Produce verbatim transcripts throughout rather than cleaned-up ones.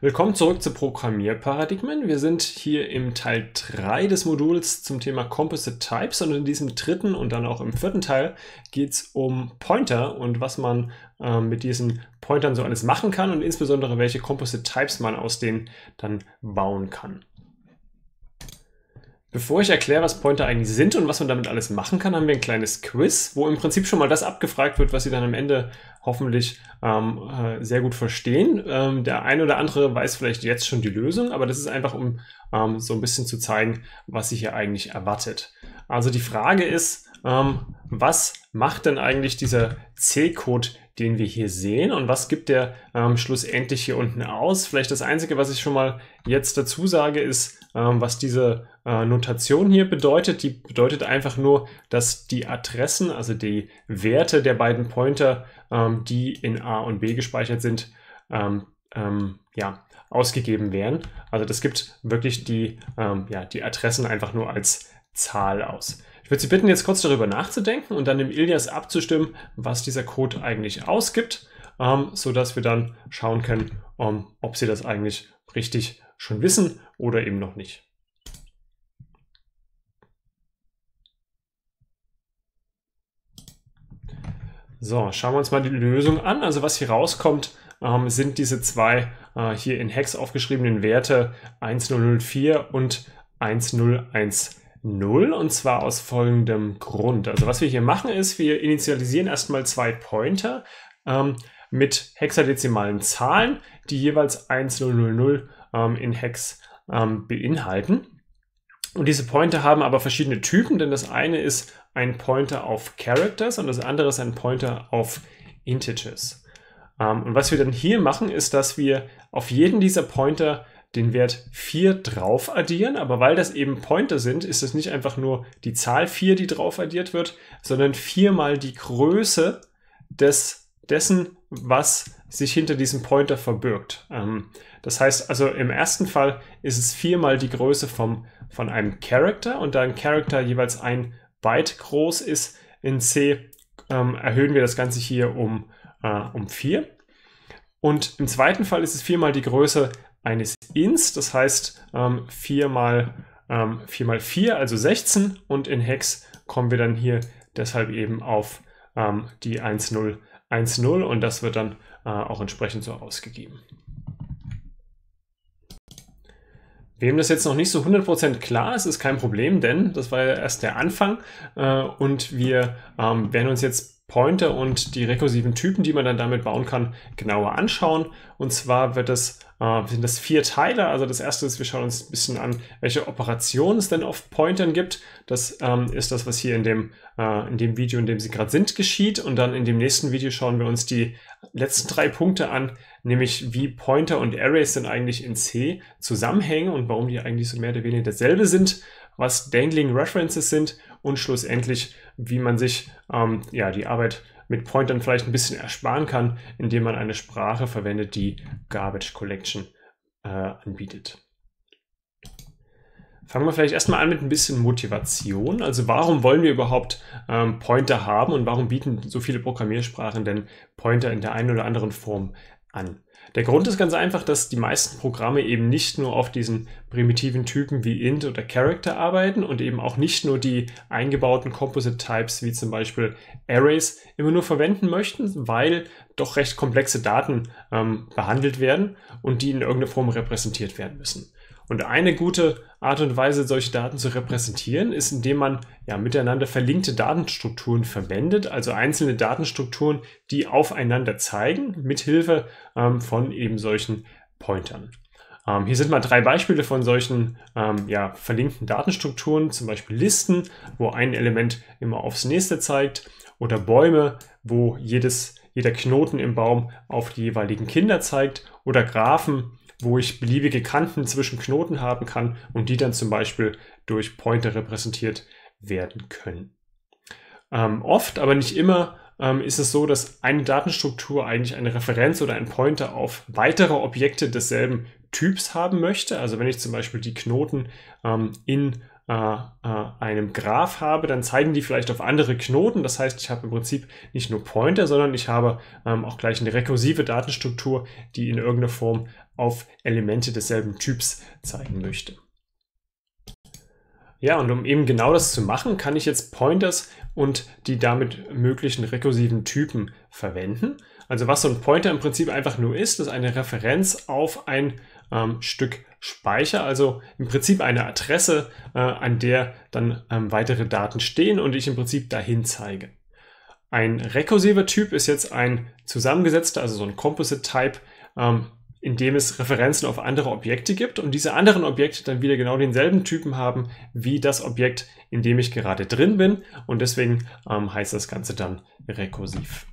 Willkommen zurück zu Programmierparadigmen. Wir sind hier im Teil drei des Moduls zum Thema Composite Types und in diesem dritten und dann auch im vierten Teil geht es um Pointer und was man äh, mit diesen Pointern so alles machen kann und insbesondere welche Composite Types man aus denen dann bauen kann. Bevor ich erkläre, was Pointer eigentlich sind und was man damit alles machen kann, haben wir ein kleines Quiz, wo im Prinzip schon mal das abgefragt wird, was Sie dann am Ende hoffentlich ähm, äh, sehr gut verstehen. Ähm, der eine oder andere weiß vielleicht jetzt schon die Lösung, aber das ist einfach, um ähm, so ein bisschen zu zeigen, was sich hier eigentlich erwartet. Also die Frage ist, ähm, was macht denn eigentlich dieser C-Code, den wir hier sehen, und was gibt der ähm, schlussendlich hier unten aus? Vielleicht das Einzige, was ich schon mal jetzt dazu sage, ist, ähm, was diese äh, Notation hier bedeutet. Die bedeutet einfach nur, dass die Adressen, also die Werte der beiden Pointer, ähm, die in A und B gespeichert sind, ähm, ähm, ja, ausgegeben werden. Also das gibt wirklich die, ähm, ja, die Adressen einfach nur als Zahl aus. Ich würde Sie bitten, jetzt kurz darüber nachzudenken und dann dem Ilias abzustimmen, was dieser Code eigentlich ausgibt, ähm, sodass wir dann schauen können, um, ob Sie das eigentlich richtig schon wissen oder eben noch nicht. So, schauen wir uns mal die Lösung an. Also was hier rauskommt, ähm, sind diese zwei äh, hier in Hex aufgeschriebenen Werte eins null null vier und eins null eins null, und zwar aus folgendem Grund. Also was wir hier machen ist, wir initialisieren erstmal zwei Pointer ähm, mit hexadezimalen Zahlen, die jeweils eins null null null ähm, in Hex ähm, beinhalten. Und diese Pointer haben aber verschiedene Typen, denn das eine ist ein Pointer auf Characters und das andere ist ein Pointer auf Integers. Ähm, und was wir dann hier machen, ist, dass wir auf jeden dieser Pointer den Wert vier drauf addieren, aber weil das eben Pointer sind, ist es nicht einfach nur die Zahl vier, die drauf addiert wird, sondern vier mal die Größe des, dessen, was sich hinter diesem Pointer verbirgt. Ähm, das heißt also, im ersten Fall ist es vier mal die Größe vom, von einem Character, und da ein Character jeweils ein Byte groß ist in C, ähm, erhöhen wir das Ganze hier um, äh, um vier. Und im zweiten Fall ist es vier mal die Größe eines Ints, das heißt ähm, vier mal vier, also sechzehn, und in Hex kommen wir dann hier deshalb eben auf ähm, die eins null eins null und das wird dann äh, auch entsprechend so ausgegeben. Wem das jetzt noch nicht so hundert Prozent klar ist, ist kein Problem, denn das war ja erst der Anfang äh, und wir ähm, werden uns jetzt Pointer und die rekursiven Typen, die man dann damit bauen kann, genauer anschauen. Und zwar wird das, äh, sind das vier Teile. Also das erste ist, wir schauen uns ein bisschen an, welche Operationen es denn auf Pointern gibt. Das ähm, ist das, was hier in dem, äh, in dem Video, in dem Sie gerade sind, geschieht. Und dann in dem nächsten Video schauen wir uns die letzten drei Punkte an, nämlich wie Pointer und Arrays denn eigentlich in C zusammenhängen und warum die eigentlich so mehr oder weniger dasselbe sind, was Dangling References sind und schlussendlich, wie man sich ähm, ja, die Arbeit mit Pointern vielleicht ein bisschen ersparen kann, indem man eine Sprache verwendet, die Garbage Collection äh, anbietet. Fangen wir vielleicht erstmal an mit ein bisschen Motivation. Also warum wollen wir überhaupt ähm, Pointer haben und warum bieten so viele Programmiersprachen denn Pointer in der einen oder anderen Form an? Der Grund ist ganz einfach, dass die meisten Programme eben nicht nur auf diesen primitiven Typen wie Int oder Character arbeiten und eben auch nicht nur die eingebauten Composite Types wie zum Beispiel Arrays immer nur verwenden möchten, weil doch recht komplexe Daten ähm, behandelt werden und die in irgendeiner Form repräsentiert werden müssen. Und eine gute Art und Weise, solche Daten zu repräsentieren, ist, indem man ja miteinander verlinkte Datenstrukturen verwendet, also einzelne Datenstrukturen, die aufeinander zeigen, mithilfe ähm, von eben solchen Pointern. Ähm, hier sind mal drei Beispiele von solchen ähm, ja, verlinkten Datenstrukturen, zum Beispiel Listen, wo ein Element immer aufs nächste zeigt, oder Bäume, wo jedes, jeder Knoten im Baum auf die jeweiligen Kinder zeigt, oder Graphen, wo ich beliebige Kanten zwischen Knoten haben kann und die dann zum Beispiel durch Pointer repräsentiert werden können. Ähm, oft, aber nicht immer, ähm, ist es so, dass eine Datenstruktur eigentlich eine Referenz oder ein Pointer auf weitere Objekte desselben Typs haben möchte. Also wenn ich zum Beispiel die Knoten ähm, in äh, äh, einem Graph habe, dann zeigen die vielleicht auf andere Knoten. Das heißt, ich habe im Prinzip nicht nur Pointer, sondern ich habe ähm, auch gleich eine rekursive Datenstruktur, die in irgendeiner Form auf Elemente desselben Typs zeigen möchte. Ja, und um eben genau das zu machen, kann ich jetzt Pointers und die damit möglichen rekursiven Typen verwenden. Also was so ein Pointer im Prinzip einfach nur ist, ist eine Referenz auf ein ähm, Stück Speicher, also im Prinzip eine Adresse, äh, an der dann ähm, weitere Daten stehen und ich im Prinzip dahin zeige. Ein rekursiver Typ ist jetzt ein zusammengesetzter, also so ein Composite Type, ähm, in dem es Referenzen auf andere Objekte gibt und diese anderen Objekte dann wieder genau denselben Typen haben wie das Objekt, in dem ich gerade drin bin, und deswegen ähm, heißt das Ganze dann rekursiv.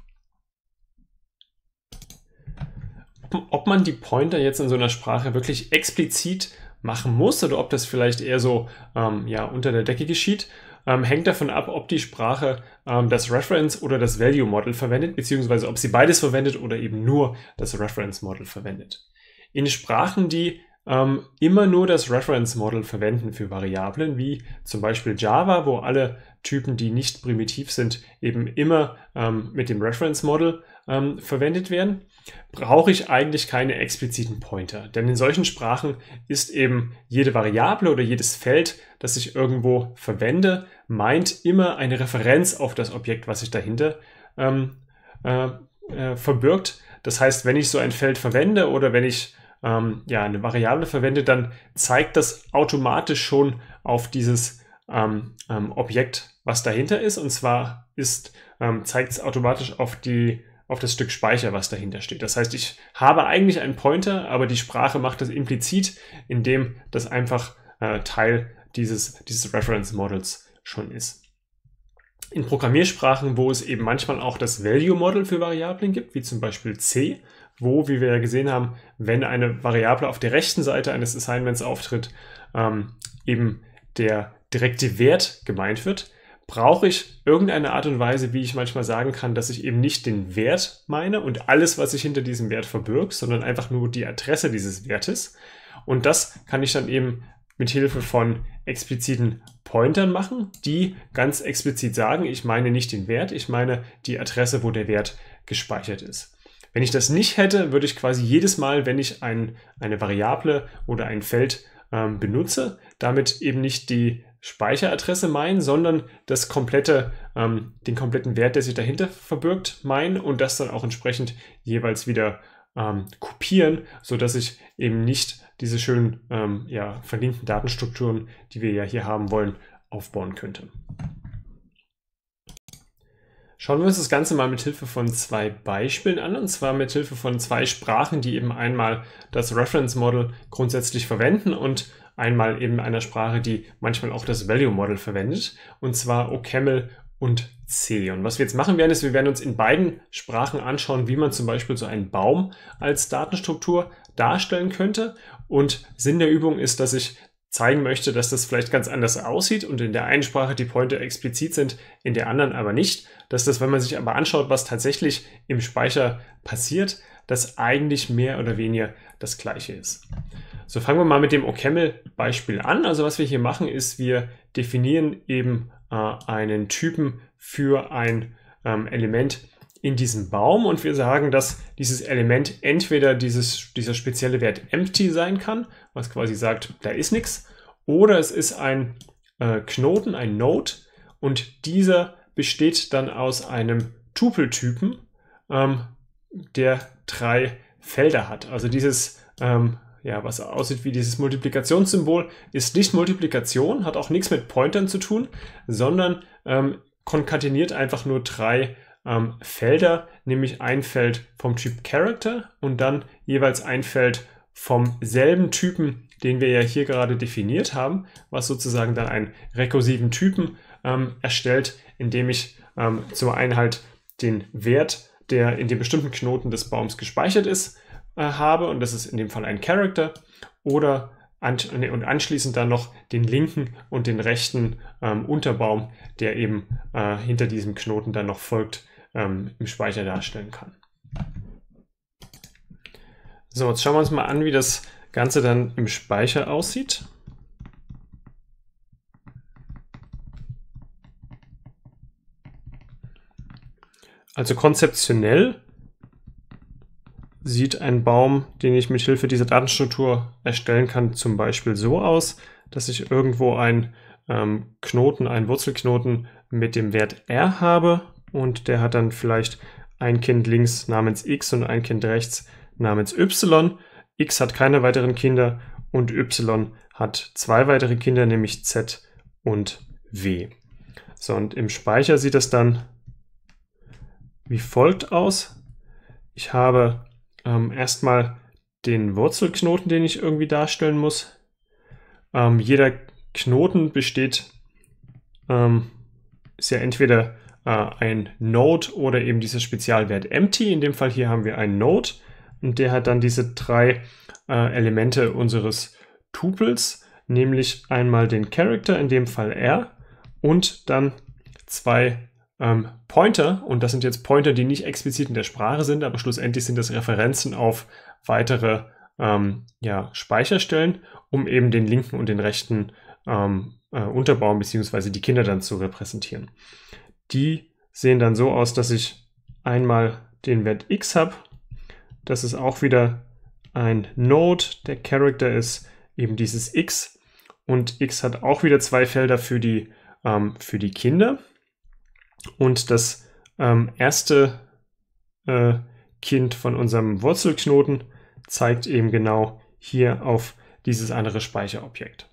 Ob man die Pointer jetzt in so einer Sprache wirklich explizit machen muss oder ob das vielleicht eher so ähm, ja, unter der Decke geschieht, ähm, hängt davon ab, ob die Sprache ähm, das Reference oder das Value Model verwendet, beziehungsweise ob sie beides verwendet oder eben nur das Reference Model verwendet. In Sprachen, die ähm, immer nur das Reference Model verwenden für Variablen, wie zum Beispiel Java, wo alle Typen, die nicht primitiv sind, eben immer ähm, mit dem Reference Model ähm, verwendet werden, brauche ich eigentlich keine expliziten Pointer. Denn in solchen Sprachen ist eben jede Variable oder jedes Feld, das ich irgendwo verwende, meint immer eine Referenz auf das Objekt, was sich dahinter ähm, äh, äh, verbirgt. Das heißt, wenn ich so ein Feld verwende oder wenn ich ähm, ja, eine Variable verwende, dann zeigt das automatisch schon auf dieses ähm, ähm, Objekt, was dahinter ist. Und zwar ist, ähm, zeigt es automatisch auf die auf das Stück Speicher, was dahinter steht. Das heißt, ich habe eigentlich einen Pointer, aber die Sprache macht das implizit, indem das einfach äh, Teil dieses, dieses Reference Models schon ist. In Programmiersprachen, wo es eben manchmal auch das Value Model für Variablen gibt, wie zum Beispiel C, wo, wie wir ja gesehen haben, wenn eine Variable auf der rechten Seite eines Assignments auftritt, ähm, eben der direkte Wert gemeint wird, brauche ich irgendeine Art und Weise, wie ich manchmal sagen kann, dass ich eben nicht den Wert meine und alles, was sich hinter diesem Wert verbirgt, sondern einfach nur die Adresse dieses Wertes. Und das kann ich dann eben mit Hilfe von expliziten Pointern machen, die ganz explizit sagen, ich meine nicht den Wert, ich meine die Adresse, wo der Wert gespeichert ist. Wenn ich das nicht hätte, würde ich quasi jedes Mal, wenn ich ein, eine Variable oder ein Feld ähm, benutze, damit eben nicht die Speicheradresse meinen, sondern das komplette, ähm, den kompletten Wert, der sich dahinter verbirgt, meinen und das dann auch entsprechend jeweils wieder ähm, kopieren, sodass ich eben nicht diese schönen ähm, ja, verlinkten Datenstrukturen, die wir ja hier haben wollen, aufbauen könnte. Schauen wir uns das Ganze mal mit Hilfe von zwei Beispielen an, und zwar mit Hilfe von zwei Sprachen, die eben einmal das Reference Model grundsätzlich verwenden und einmal eben einer Sprache, die manchmal auch das Value Model verwendet, und zwar OCaml und C. Und was wir jetzt machen werden, ist, wir werden uns in beiden Sprachen anschauen, wie man zum Beispiel so einen Baum als Datenstruktur darstellen könnte. Und Sinn der Übung ist, dass ich zeigen möchte, dass das vielleicht ganz anders aussieht und in der einen Sprache die Pointer explizit sind, in der anderen aber nicht. Dass das, wenn man sich aber anschaut, was tatsächlich im Speicher passiert, das eigentlich mehr oder weniger das Gleiche ist. So, fangen wir mal mit dem OCaml-Beispiel an. Also was wir hier machen, ist, wir definieren eben äh, einen Typen für ein ähm, Element in diesem Baum und wir sagen, dass dieses Element entweder dieses, dieser spezielle Wert empty sein kann, was quasi sagt, da ist nichts, oder es ist ein äh, Knoten, ein Node, und dieser besteht dann aus einem Tupeltypen, ähm, der drei Felder hat. Also dieses ähm, ja, was aussieht wie dieses Multiplikationssymbol, ist nicht Multiplikation, hat auch nichts mit Pointern zu tun, sondern ähm, konkateniert einfach nur drei ähm, Felder, nämlich ein Feld vom Typ Character und dann jeweils ein Feld vom selben Typen, den wir ja hier gerade definiert haben, was sozusagen dann einen rekursiven Typen ähm, erstellt, indem ich ähm, zum einen halt den Wert, der in dem bestimmten Knoten des Baums gespeichert ist, habe, und das ist in dem Fall ein Character, oder an, ne, und anschließend dann noch den linken und den rechten ähm, Unterbaum, der eben äh, hinter diesem Knoten dann noch folgt, ähm, im Speicher darstellen kann. So, jetzt schauen wir uns mal an, wie das Ganze dann im Speicher aussieht. Also konzeptionell sieht ein Baum, den ich mit Hilfe dieser Datenstruktur erstellen kann, zum Beispiel so aus, dass ich irgendwo einen ähm, Knoten, einen Wurzelknoten mit dem Wert r habe und der hat dann vielleicht ein Kind links namens x und ein Kind rechts namens y. X hat keine weiteren Kinder und y hat zwei weitere Kinder, nämlich z und w. So, und im Speicher sieht das dann wie folgt aus. Ich habe ähm, erstmal den Wurzelknoten, den ich irgendwie darstellen muss. Ähm, jeder Knoten besteht, ähm, ist ja entweder äh, ein Node oder eben dieser Spezialwert empty. In dem Fall hier haben wir einen Node und der hat dann diese drei äh, Elemente unseres Tupels, nämlich einmal den Character, in dem Fall r, und dann zwei ähm, Pointer, und das sind jetzt Pointer, die nicht explizit in der Sprache sind, aber schlussendlich sind das Referenzen auf weitere ähm, ja, Speicherstellen, um eben den linken und den rechten ähm, äh, Unterbaum bzw. die Kinder dann zu repräsentieren. Die sehen dann so aus, dass ich einmal den Wert x habe. Das ist auch wieder ein Node. Der Character ist eben dieses x und x hat auch wieder zwei Felder für die, ähm, für die Kinder. Und das ähm, erste äh, Kind von unserem Wurzelknoten zeigt eben genau hier auf dieses andere Speicherobjekt.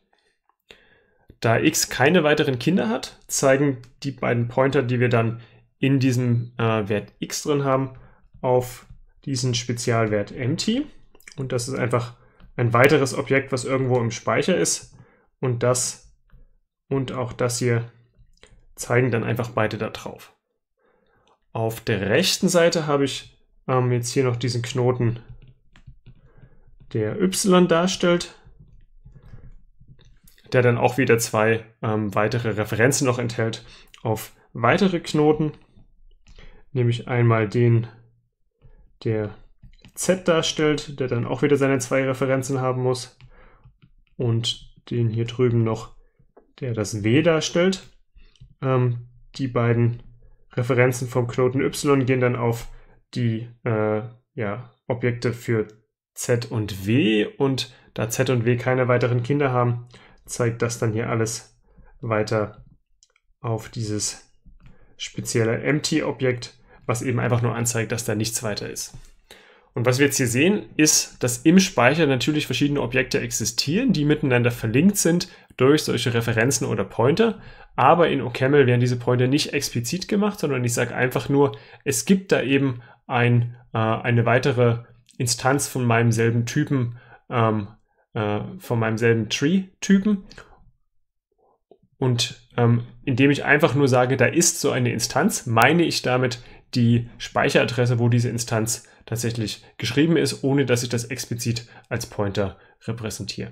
Da x keine weiteren Kinder hat, zeigen die beiden Pointer, die wir dann in diesem äh, Wert x drin haben, auf diesen Spezialwert empty. Und das ist einfach ein weiteres Objekt, was irgendwo im Speicher ist. Und das und auch das hier zeigen dann einfach beide da drauf. Auf der rechten Seite habe ich ähm, jetzt hier noch diesen Knoten, der y darstellt, der dann auch wieder zwei ähm, weitere Referenzen noch enthält auf weitere Knoten, nämlich einmal den, der z darstellt, der dann auch wieder seine zwei Referenzen haben muss, und den hier drüben noch, der das w darstellt. Ähm, die beiden Referenzen vom Knoten y gehen dann auf die äh, ja, Objekte für z und w, und da z und w keine weiteren Kinder haben, zeigt das dann hier alles weiter auf dieses spezielle Empty-Objekt, was eben einfach nur anzeigt, dass da nichts weiter ist. Und was wir jetzt hier sehen, ist, dass im Speicher natürlich verschiedene Objekte existieren, die miteinander verlinkt sind durch solche Referenzen oder Pointer. Aber in OCaml werden diese Pointer nicht explizit gemacht, sondern ich sage einfach nur, es gibt da eben ein, äh, eine weitere Instanz von meinem selben Typen, ähm, äh, von meinem selben Tree-Typen. Und ähm, indem ich einfach nur sage, da ist so eine Instanz, meine ich damit die Speicheradresse, wo diese Instanz tatsächlich geschrieben ist, ohne dass ich das explizit als Pointer repräsentiere.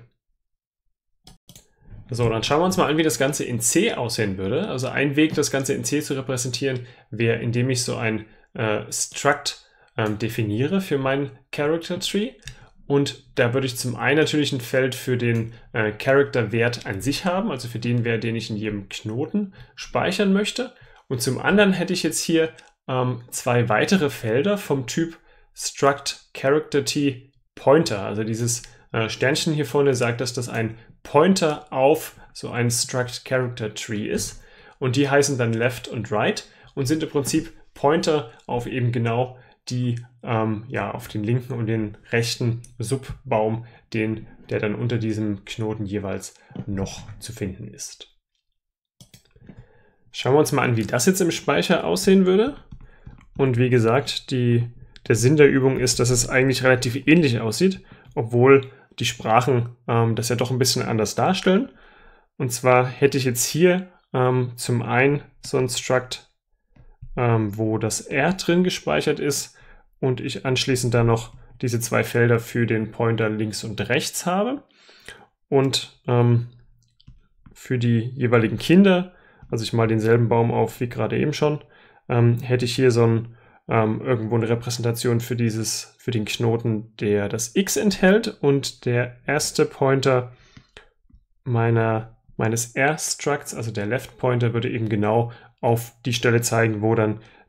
So, dann schauen wir uns mal an, wie das Ganze in C aussehen würde. Also ein Weg, das Ganze in C zu repräsentieren, wäre, indem ich so ein äh, Struct ähm, definiere für meinen Character Tree. Und da würde ich zum einen natürlich ein Feld für den äh, Character-Wert an sich haben, also für den Wert, den ich in jedem Knoten speichern möchte. Und zum anderen hätte ich jetzt hier ähm, zwei weitere Felder vom Typ Struct Character T Pointer. Also dieses äh, Sternchen hier vorne sagt, dass das ein Pointer auf so ein Struct Character Tree ist. Und die heißen dann Left und Right und sind im Prinzip Pointer auf eben genau die, ähm, ja, auf den linken und den rechten Subbaum, den, der dann unter diesem Knoten jeweils noch zu finden ist. Schauen wir uns mal an, wie das jetzt im Speicher aussehen würde. Und wie gesagt, die, der Sinn der Übung ist, dass es eigentlich relativ ähnlich aussieht, obwohl die Sprachen ähm, das ja doch ein bisschen anders darstellen. Und zwar hätte ich jetzt hier ähm, zum einen so ein Struct, ähm, wo das R drin gespeichert ist und ich anschließend dann noch diese zwei Felder für den Pointer links und rechts habe. Und ähm, für die jeweiligen Kinder, also ich mal denselben Baum auf wie gerade eben schon, ähm, hätte ich hier so ein Ähm, irgendwo eine Repräsentation für dieses, für den Knoten, der das X enthält, und der erste Pointer meiner, meines R-Structs, also der Left Pointer, würde eben genau auf die Stelle zeigen, wo dann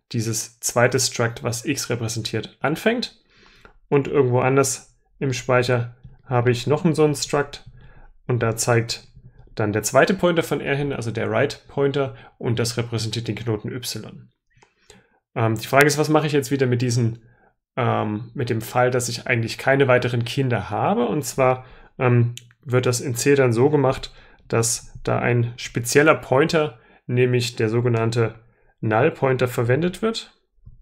dieses zweite Struct, was x repräsentiert, anfängt. Und irgendwo anders im Speicher habe ich noch so einen Struct und da zeigt dann der zweite Pointer von R hin, also der Write-Pointer, und das repräsentiert den Knoten y. Ähm, die Frage ist, was mache ich jetzt wieder mit diesen, ähm, mit dem Fall, dass ich eigentlich keine weiteren Kinder habe? Und zwar ähm, wird das in C dann so gemacht, dass da ein spezieller Pointer, nämlich der sogenannte Null-Pointer, verwendet wird.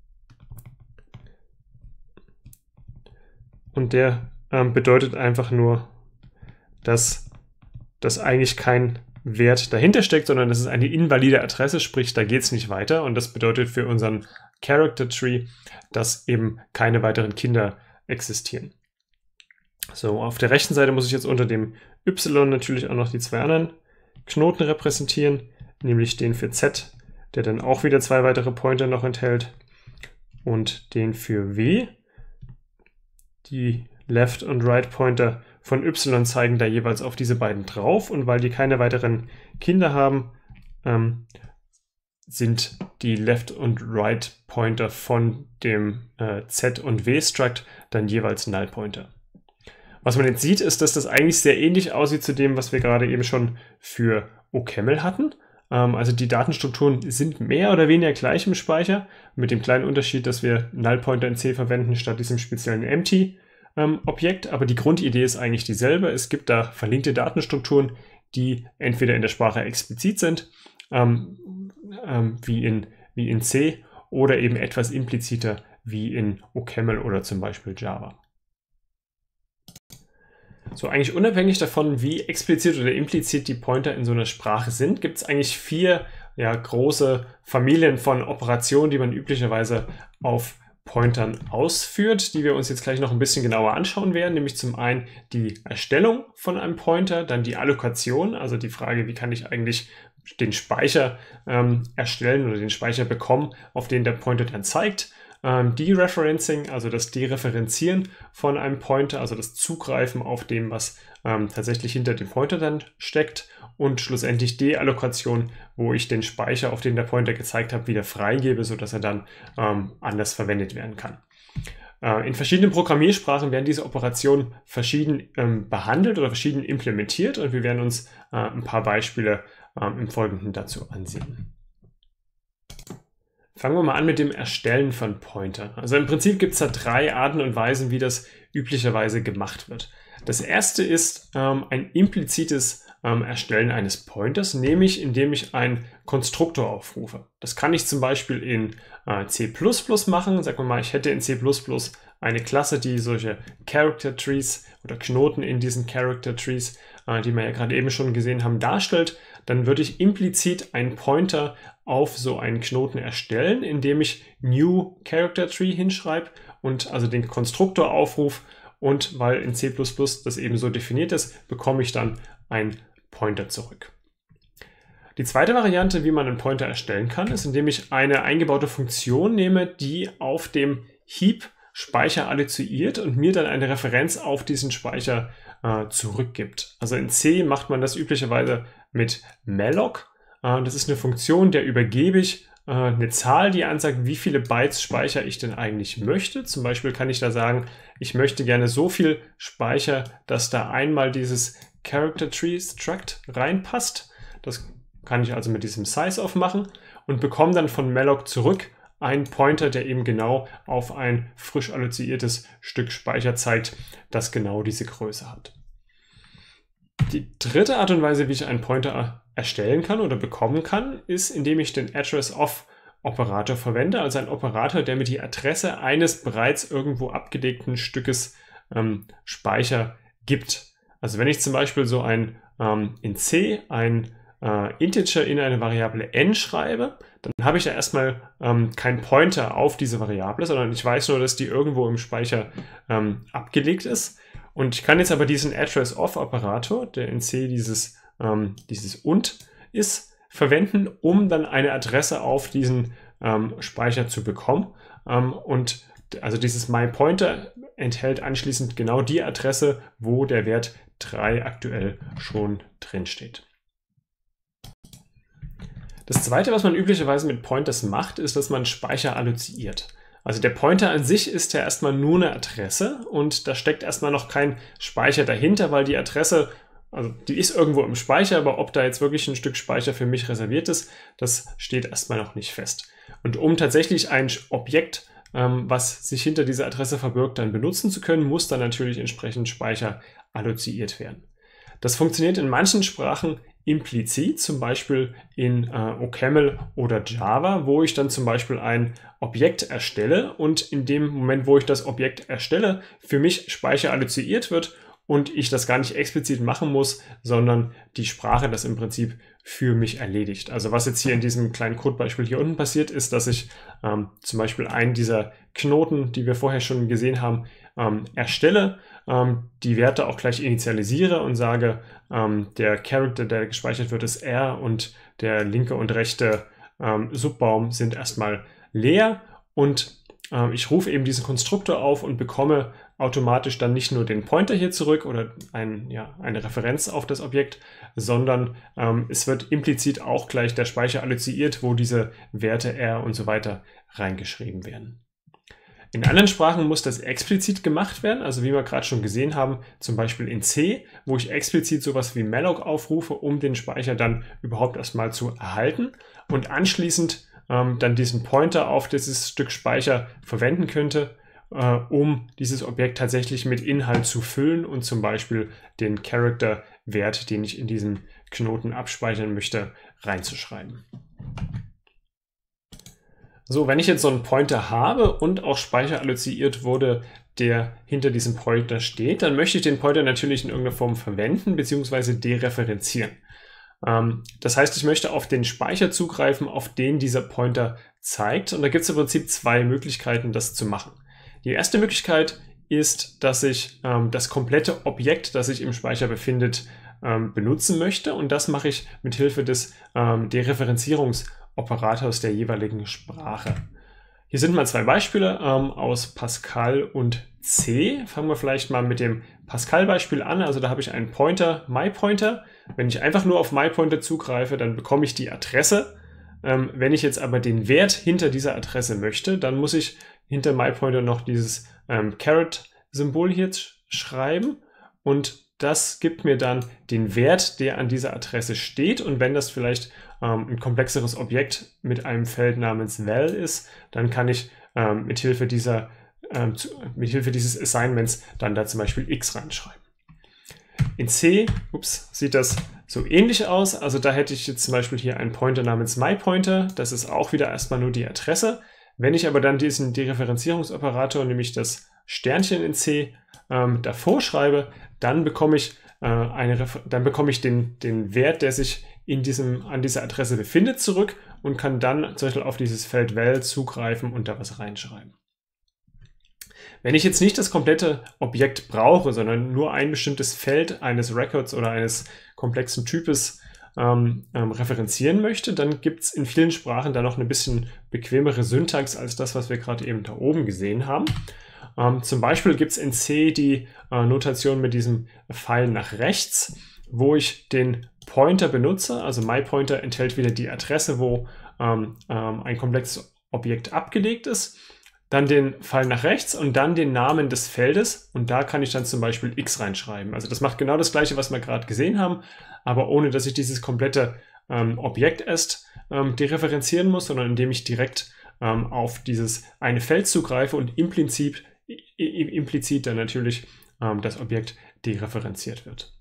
Und der ähm, bedeutet einfach nur, dass dass eigentlich kein Wert dahinter steckt, sondern das ist eine invalide Adresse, sprich, da geht es nicht weiter. Und das bedeutet für unseren Character Tree, dass eben keine weiteren Kinder existieren. So, auf der rechten Seite muss ich jetzt unter dem y natürlich auch noch die zwei anderen Knoten repräsentieren, nämlich den für z, der dann auch wieder zwei weitere Pointer noch enthält, und den für w. Die Left- und Right-Pointer von y zeigen da jeweils auf diese beiden drauf, und weil die keine weiteren Kinder haben, ähm, sind die Left- und Right-Pointer von dem äh, Z- und W-Struct dann jeweils Null-Pointer. Was man jetzt sieht, ist, dass das eigentlich sehr ähnlich aussieht zu dem, was wir gerade eben schon für OCaml hatten. Ähm, also die Datenstrukturen sind mehr oder weniger gleich im Speicher, mit dem kleinen Unterschied, dass wir Null-Pointer in C verwenden statt diesem speziellen Empty Ähm, Objekt, aber die Grundidee ist eigentlich dieselbe. Es gibt da verlinkte Datenstrukturen, die entweder in der Sprache explizit sind, ähm, ähm, wie, in, wie in C, oder eben etwas impliziter wie in OCaml oder zum Beispiel Java. So, eigentlich unabhängig davon, wie explizit oder implizit die Pointer in so einer Sprache sind, gibt es eigentlich vier ja, große Familien von Operationen, die man üblicherweise auf Pointern ausführt, die wir uns jetzt gleich noch ein bisschen genauer anschauen werden, nämlich zum einen die Erstellung von einem Pointer, dann die Allokation, also die Frage, wie kann ich eigentlich den Speicher ähm, erstellen oder den Speicher bekommen, auf den der Pointer dann zeigt, ähm, Dereferencing, also das Dereferenzieren von einem Pointer, also das Zugreifen auf dem, was ähm, tatsächlich hinter dem Pointer dann steckt, und schlussendlich Deallokation, wo ich den Speicher, auf den der Pointer gezeigt hat, wieder freigebe, sodass er dann ähm, anders verwendet werden kann. Äh, in verschiedenen Programmiersprachen werden diese Operationen verschieden ähm, behandelt oder verschieden implementiert, und wir werden uns äh, ein paar Beispiele äh, im Folgenden dazu ansehen. Fangen wir mal an mit dem Erstellen von Pointern. Also im Prinzip gibt es da drei Arten und Weisen, wie das üblicherweise gemacht wird. Das erste ist ähm, ein implizites ähm, Erstellen eines Pointers, nämlich indem ich einen Konstruktor aufrufe. Das kann ich zum Beispiel in äh, C plus plus machen. Sagen wir mal, ich hätte in C plus plus eine Klasse, die solche Character Trees oder Knoten in diesen Character Trees, äh, die wir ja gerade eben schon gesehen haben, darstellt. Dann würde ich implizit einen Pointer auf so einen Knoten erstellen, indem ich New Character Tree hinschreibe und also den Konstruktor aufrufe. Und weil in C plus plus das eben so definiert ist, bekomme ich dann einen Pointer zurück. Die zweite Variante, wie man einen Pointer erstellen kann, ist, indem ich eine eingebaute Funktion nehme, die auf dem Heap Speicher alloziert und mir dann eine Referenz auf diesen Speicher äh, zurückgibt. Also in C macht man das üblicherweise mit malloc. Äh, das ist eine Funktion, der übergebe ich äh, eine Zahl, die ansagt, wie viele Bytes Speicher ich denn eigentlich möchte. Zum Beispiel kann ich da sagen, ich möchte gerne so viel Speicher, dass da einmal dieses Character Tree Struct reinpasst. Das kann ich also mit diesem Size-Off machen und bekomme dann von malloc zurück einen Pointer, der eben genau auf ein frisch alloziertes Stück Speicher zeigt, das genau diese Größe hat. Die dritte Art und Weise, wie ich einen Pointer erstellen kann oder bekommen kann, ist, indem ich den Address-Off-Operator verwende, also ein Operator, der mir die Adresse eines bereits irgendwo abgelegten Stückes ähm, Speicher gibt. Also wenn ich zum Beispiel so ein ähm, in C ein äh, Integer in eine Variable n schreibe, dann habe ich ja erstmal ähm, keinen Pointer auf diese Variable, sondern ich weiß nur, dass die irgendwo im Speicher ähm, abgelegt ist. Und ich kann jetzt aber diesen Address-Off-Operator, der in C dieses, ähm, dieses und ist, verwenden, um dann eine Adresse auf diesen ähm, Speicher zu bekommen. Ähm, und also dieses myPointer enthält anschließend genau die Adresse, wo der Wert drei aktuell schon drin steht. Das Zweite, was man üblicherweise mit Pointers macht, ist, dass man Speicher alloziert. Also der Pointer an sich ist ja erstmal nur eine Adresse und da steckt erstmal noch kein Speicher dahinter, weil die Adresse, also die ist irgendwo im Speicher, aber ob da jetzt wirklich ein Stück Speicher für mich reserviert ist, das steht erstmal noch nicht fest. Und um tatsächlich ein Objekt, ähm, was sich hinter dieser Adresse verbirgt, dann benutzen zu können, muss dann natürlich entsprechend Speicher alloziert werden. Das funktioniert in manchen Sprachen implizit, zum Beispiel in äh, OCaml oder Java, wo ich dann zum Beispiel ein Objekt erstelle und in dem Moment, wo ich das Objekt erstelle, für mich Speicher alloziert wird und ich das gar nicht explizit machen muss, sondern die Sprache das im Prinzip für mich erledigt. Also was jetzt hier in diesem kleinen Codebeispiel hier unten passiert, ist, dass ich ähm, zum Beispiel einen dieser Knoten, die wir vorher schon gesehen haben, ähm, erstelle, ähm, die Werte auch gleich initialisiere und sage, ähm, der Character, der gespeichert wird, ist R und der linke und rechte ähm, Subbaum sind erstmal leer und ähm, ich rufe eben diesen Konstruktor auf und bekomme automatisch dann nicht nur den Pointer hier zurück oder ein, ja, eine Referenz auf das Objekt, sondern ähm, es wird implizit auch gleich der Speicher alloziert, wo diese Werte R und so weiter reingeschrieben werden. In anderen Sprachen muss das explizit gemacht werden, also wie wir gerade schon gesehen haben, zum Beispiel in C, wo ich explizit sowas wie malloc aufrufe, um den Speicher dann überhaupt erstmal zu erhalten und anschließend ähm, dann diesen Pointer auf dieses Stück Speicher verwenden könnte, äh, um dieses Objekt tatsächlich mit Inhalt zu füllen und zum Beispiel den Character-Wert, den ich in diesen Knoten abspeichern möchte, reinzuschreiben. So, wenn ich jetzt so einen Pointer habe und auch Speicher alloziert wurde, der hinter diesem Pointer steht, dann möchte ich den Pointer natürlich in irgendeiner Form verwenden bzw. dereferenzieren. Ähm, das heißt, ich möchte auf den Speicher zugreifen, auf den dieser Pointer zeigt. Und da gibt es im Prinzip zwei Möglichkeiten, das zu machen. Die erste Möglichkeit ist, dass ich ähm, das komplette Objekt, das sich im Speicher befindet, ähm, benutzen möchte. Und das mache ich mit Hilfe des ähm, Dereferenzierungs- Operators der jeweiligen Sprache. Hier sind mal zwei Beispiele ähm, aus Pascal und C. Fangen wir vielleicht mal mit dem Pascal-Beispiel an. Also da habe ich einen Pointer, myPointer. Wenn ich einfach nur auf myPointer zugreife, dann bekomme ich die Adresse. Ähm, wenn ich jetzt aber den Wert hinter dieser Adresse möchte, dann muss ich hinter myPointer noch dieses ähm, Caret-Symbol hier schreiben und das gibt mir dann den Wert, der an dieser Adresse steht. Und wenn das vielleicht ähm, ein komplexeres Objekt mit einem Feld namens val ist, dann kann ich ähm, mithilfe dieser, ähm, zu, mithilfe dieses Assignments dann da zum Beispiel x reinschreiben. In C ups, sieht das so ähnlich aus. Also da hätte ich jetzt zum Beispiel hier einen Pointer namens myPointer. Das ist auch wieder erstmal nur die Adresse. Wenn ich aber dann diesen Dereferenzierungsoperator, nämlich das Sternchen in C, ähm, davor schreibe, dann bekomme ich, äh, eine, dann bekomme ich den, den Wert, der sich in diesem, an dieser Adresse befindet, zurück und kann dann zum Beispiel auf dieses Feld val zugreifen und da was reinschreiben. Wenn ich jetzt nicht das komplette Objekt brauche, sondern nur ein bestimmtes Feld eines Records oder eines komplexen Types ähm, ähm, referenzieren möchte, dann gibt es in vielen Sprachen da noch eine bisschen bequemere Syntax als das, was wir gerade eben da oben gesehen haben. Ähm, zum Beispiel gibt es in C die äh, Notation mit diesem Pfeil nach rechts, wo ich den Pointer benutze. Also myPointer enthält wieder die Adresse, wo ähm, ähm, ein komplexes Objekt abgelegt ist. Dann den Pfeil nach rechts und dann den Namen des Feldes. Und da kann ich dann zum Beispiel x reinschreiben. Also das macht genau das Gleiche, was wir gerade gesehen haben, aber ohne, dass ich dieses komplette ähm, Objekt erst ähm, dereferenzieren muss, sondern indem ich direkt ähm, auf dieses eine Feld zugreife und implizit implizit dann natürlich ähm, das Objekt dereferenziert wird.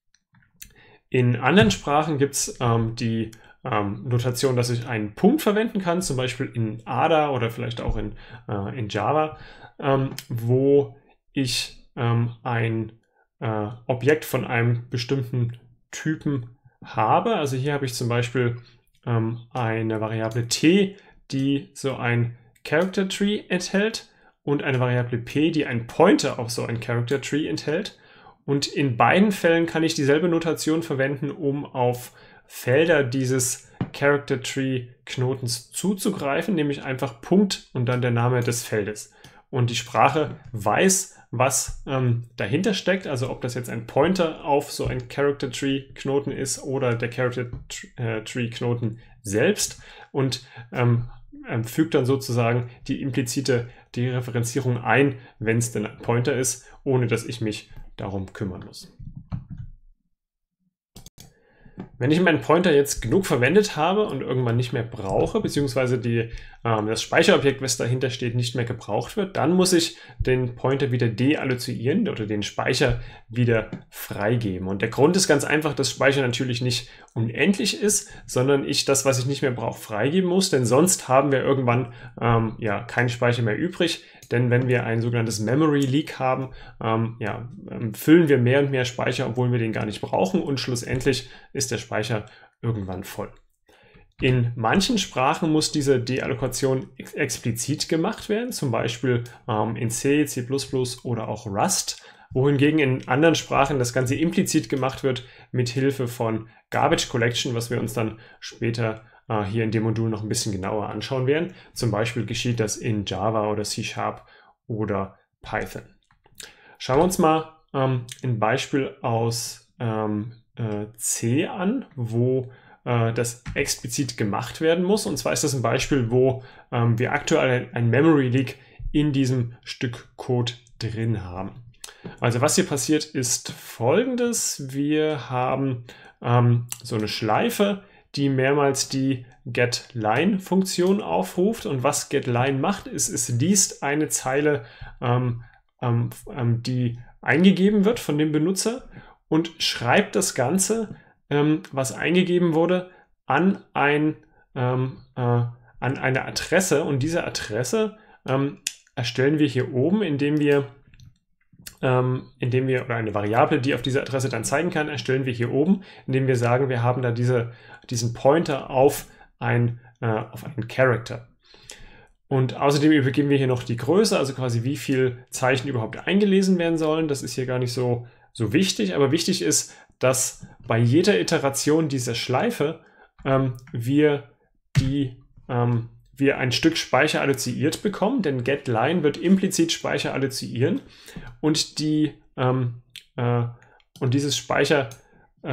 In anderen Sprachen gibt es ähm, die ähm, Notation, dass ich einen Punkt verwenden kann, zum Beispiel in Ada oder vielleicht auch in, äh, in Java, ähm, wo ich ähm, ein äh, Objekt von einem bestimmten Typen habe. Also hier habe ich zum Beispiel ähm, eine Variable t, die so ein Character Tree enthält, und eine Variable p, die einen Pointer auf so ein Character Tree enthält. Und in beiden Fällen kann ich dieselbe Notation verwenden, um auf Felder dieses Character Tree Knotens zuzugreifen, nämlich einfach Punkt und dann der Name des Feldes. Und die Sprache weiß, was ähm, dahinter steckt, also ob das jetzt ein Pointer auf so ein Character Tree Knoten ist oder der Character Tree Knoten selbst und ähm, fügt dann sozusagen die implizite Dereferenzierung ein, wenn es denn ein Pointer ist, ohne dass ich mich darum kümmern muss. Wenn ich meinen Pointer jetzt genug verwendet habe und irgendwann nicht mehr brauche, beziehungsweise die, ähm, das Speicherobjekt, was dahinter steht, nicht mehr gebraucht wird, dann muss ich den Pointer wieder deallozieren oder den Speicher wieder freigeben. Und der Grund ist ganz einfach, dass Speicher natürlich nicht unendlich ist, sondern ich das, was ich nicht mehr brauche, freigeben muss, denn sonst haben wir irgendwann ähm, ja, keinen Speicher mehr übrig. Denn wenn wir ein sogenanntes Memory Leak haben, ähm, ja, ähm, füllen wir mehr und mehr Speicher, obwohl wir den gar nicht brauchen, und schlussendlich ist der Speicher irgendwann voll. In manchen Sprachen muss diese Deallokation ex explizit gemacht werden, zum Beispiel ähm, in C, C plus plus oder auch Rust, wohingegen in anderen Sprachen das Ganze implizit gemacht wird mit Hilfe von Garbage Collection, was wir uns dann später äh, hier in dem Modul noch ein bisschen genauer anschauen werden. Zum Beispiel geschieht das in Java oder C Sharp oder Python. Schauen wir uns mal ähm, ein Beispiel aus ähm, äh, C an, wo äh, das explizit gemacht werden muss. Und zwar ist das ein Beispiel, wo ähm, wir aktuell ein Memory Leak in diesem Stück Code drin haben. Also was hier passiert ist Folgendes. Wir haben ähm, so eine Schleife, die mehrmals die getLine-Funktion aufruft. Und was getLine macht, ist, es liest eine Zeile, ähm, ähm, die eingegeben wird von dem Benutzer und schreibt das Ganze, ähm, was eingegeben wurde, an, ein, ähm, äh, an eine Adresse. Und diese Adresse ähm, erstellen wir hier oben, indem wir Ähm, indem wir, oder eine Variable, die auf diese Adresse dann zeigen kann, erstellen wir hier oben, indem wir sagen, wir haben da diese, diesen Pointer auf, ein, äh, auf einen Character. Und außerdem übergeben wir hier noch die Größe, also quasi wie viele Zeichen überhaupt eingelesen werden sollen. Das ist hier gar nicht so, so wichtig, aber wichtig ist, dass bei jeder Iteration dieser Schleife ähm, wir die ähm, wir ein Stück Speicher alloziert bekommen, denn getLine wird implizit Speicher allozieren und, die, ähm, äh, und dieses Speicher, äh,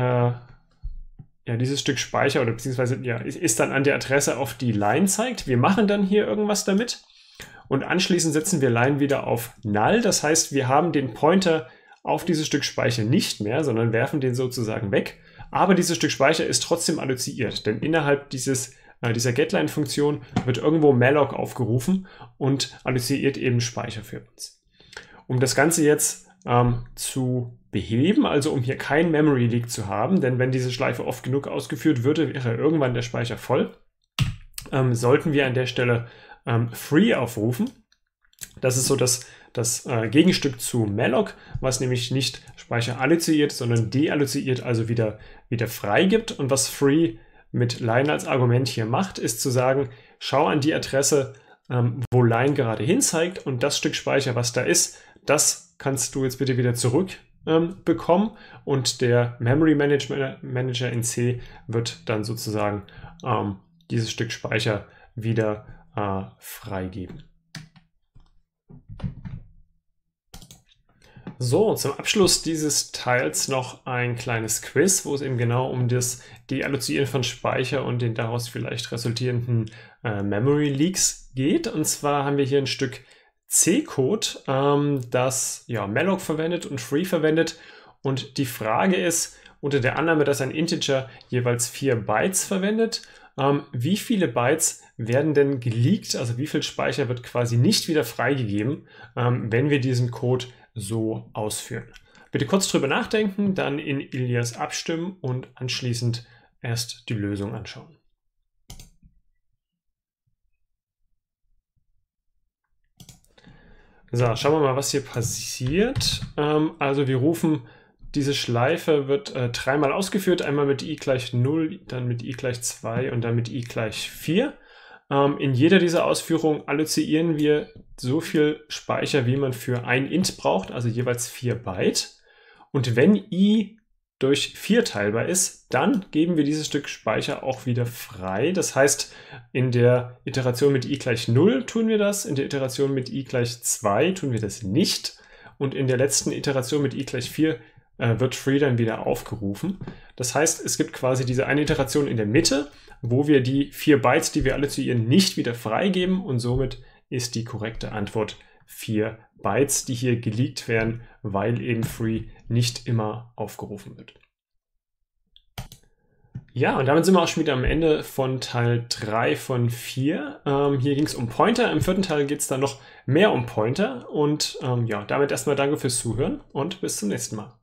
ja, dieses Stück Speicher oder beziehungsweise ja, ist dann an der Adresse, auf die Line zeigt. Wir machen dann hier irgendwas damit und anschließend setzen wir Line wieder auf Null. Das heißt, wir haben den Pointer auf dieses Stück Speicher nicht mehr, sondern werfen den sozusagen weg. Aber dieses Stück Speicher ist trotzdem alloziert, denn innerhalb dieses dieser getLine-Funktion wird irgendwo malloc aufgerufen und alloziert eben Speicher für uns. Um das Ganze jetzt ähm, zu beheben, also um hier kein Memory Leak zu haben, denn wenn diese Schleife oft genug ausgeführt würde, wäre irgendwann der Speicher voll, ähm, sollten wir an der Stelle ähm, free aufrufen. Das ist so das, das äh, Gegenstück zu malloc, was nämlich nicht Speicher alloziert, sondern dealloziert, also wieder, wieder freigibt. Und was free mit Line als Argument hier macht, ist zu sagen, schau an die Adresse, ähm, wo Line gerade hin zeigt, und das Stück Speicher, was da ist, das kannst du jetzt bitte wieder zurück ähm, bekommen, und der Memory Manager in C wird dann sozusagen ähm, dieses Stück Speicher wieder äh, freigeben. So, zum Abschluss dieses Teils noch ein kleines Quiz, wo es eben genau um das Deallozieren von Speicher und den daraus vielleicht resultierenden äh, Memory Leaks geht. Und zwar haben wir hier ein Stück C-Code, ähm, das ja, malloc verwendet und free verwendet. Und die Frage ist, unter der Annahme, dass ein Integer jeweils vier Bytes verwendet, ähm, wie viele Bytes werden denn geleakt, also wie viel Speicher wird quasi nicht wieder freigegeben, ähm, wenn wir diesen Code so ausführen. Bitte kurz drüber nachdenken, dann in Ilias abstimmen und anschließend erst die Lösung anschauen. So, schauen wir mal, was hier passiert. Ähm, also wir rufen, diese Schleife wird äh, dreimal ausgeführt, einmal mit i gleich null, dann mit i gleich zwei und dann mit i gleich vier. Ähm, in jeder dieser Ausführungen allozieren wir so viel Speicher, wie man für ein Int braucht, also jeweils vier Byte. Und wenn i durch vier teilbar ist, dann geben wir dieses Stück Speicher auch wieder frei. Das heißt, in der Iteration mit i gleich null tun wir das, in der Iteration mit i gleich zwei tun wir das nicht und in der letzten Iteration mit i gleich vier äh, wird Free dann wieder aufgerufen. Das heißt, es gibt quasi diese eine Iteration in der Mitte, wo wir die vier Bytes, die wir alle zu ihr nicht wieder freigeben, und somit ist die korrekte Antwort vier Bytes, die hier geleakt werden, weil eben Free nicht immer aufgerufen wird. Ja, und damit sind wir auch schon wieder am Ende von Teil drei von vier. Ähm, hier ging es um Pointer. Im vierten Teil geht es dann noch mehr um Pointer. Und ähm, ja, damit erstmal danke fürs Zuhören und bis zum nächsten Mal.